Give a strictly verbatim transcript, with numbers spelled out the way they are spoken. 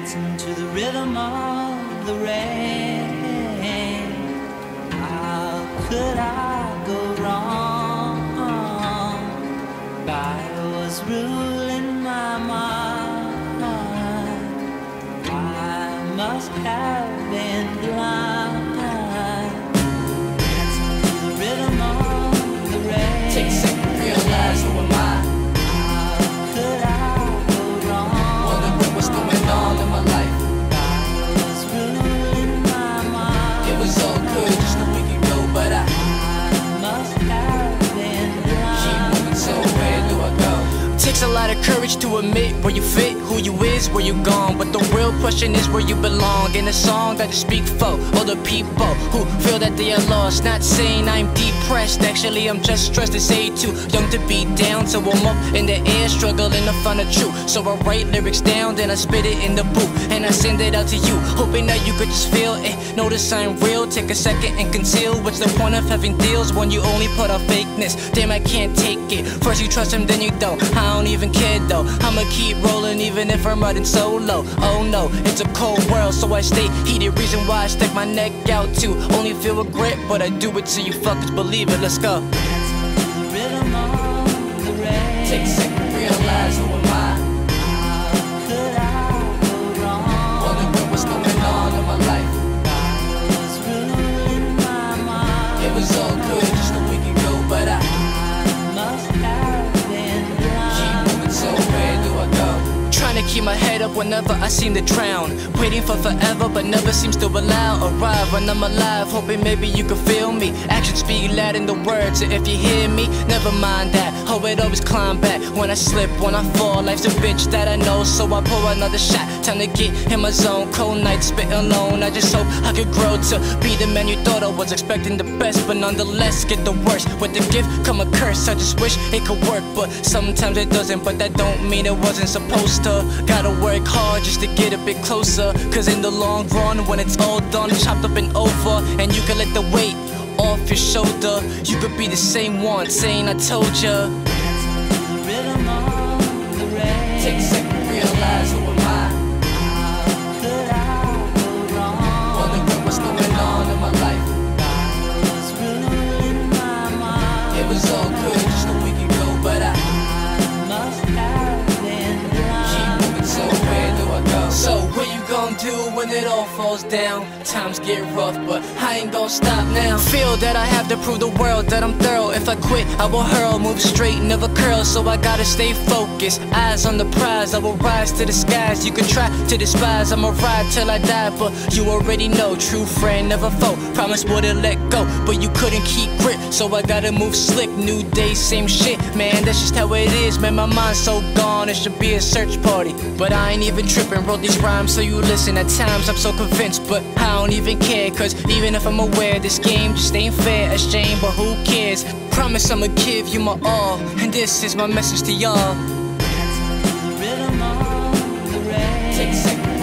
dancing to the rhythm of the rain. How could I go wrong? Fire was ruling my mind. I must have been blind. Dancing to the rhythm of the rain. Take a second, realize who am I? How could I go wrong? Wondering what's going on in my life. Fire was ruling my mind. It was all good just a week ago, but I I must have been blind. keep moving, so where do I go? Takes a lot of courage to admit where you fit, who you is, where you gone. But the real question is where you belong. In a song I just speak for all the people who feel that they are lost. Not saying I'm depressed, actually I'm just stressed. They say too young to be down, so I'm up in the air struggling to find the truth. So I write lyrics down, then I spit it in the booth, and I send it out to you, hoping that you could just feel it. Notice I'm real, take a second and conceal. What's the point of having deals when you only put out fakeness? Damn, I can't take it. First you trust him, then you don't. I don't even care though, I'ma keep rolling even if I'm riding solo. Oh no, it's a cold world, so I stay heated. Reason why I stick my neck out to only feel regret, but I do it so you fuckers believe it. Let's go. Dancing to the rhythm of the rain. Take a second, realize who am I? How could I go wrong? Wondering what's going on in my life. Fire was ruling my mind. It was all good just a week ago, but I I must have been keep blind. moving, so where do I go? Trying to keep my head up whenever I seem to drown. Waiting for forever, but never seems to allow. Arrive when I'm alive, hoping maybe you can feel me. Actions speak loud in the words, so if you hear me, never mind that. Oh, it always climb back when I slip, when I fall. Life's a bitch that I know, so I pour another shot. Time to get in my zone, cold nights spitting alone. I just hope I could grow to be the man you thought I was. Expecting the best, but nonetheless get the worst. With the gift come a curse, I just wish it could work, but sometimes it doesn't. But that don't mean it wasn't supposed to. Gotta work hard just to get a bit closer, cause in the long run, when it's all done, chopped up and over, and you can let the weight off your shoulder, you could be the same one saying I told ya. Dancing to the rhythm of the rain. Take a second, realize who am I? How could I go wrong? Wondering what's going on in my life. Fire was ruling my mind. It was all good just a week ago, but I I must have been blind. keep moving, so where do I go? So what you gonna do when it all falls down? Times get rough, but I ain't gonna stop now. Feel that I have to prove the world that I'm thorough. If I quit, I will hurl, move straight, never curl. So I gotta stay focused, eyes on the prize. I will rise to the skies. You can try to despise, I'ma ride till I die, but you already know, true friend never foe. Promise wouldn't let go, but you couldn't keep grip. So I gotta move slick, new day, same shit. Man, that's just how it is, man, my mind's so gone. It should be a search party, but I ain't even tripping. Wrote these rhymes so you listen. At times I'm so convinced, but I don't even care, cause even if I'm aware this game just ain't fair, a shame, but who cares? Promise I'ma give you my all, and this is my message to y'all. Dancing to the rhythm of the rain. Take a second,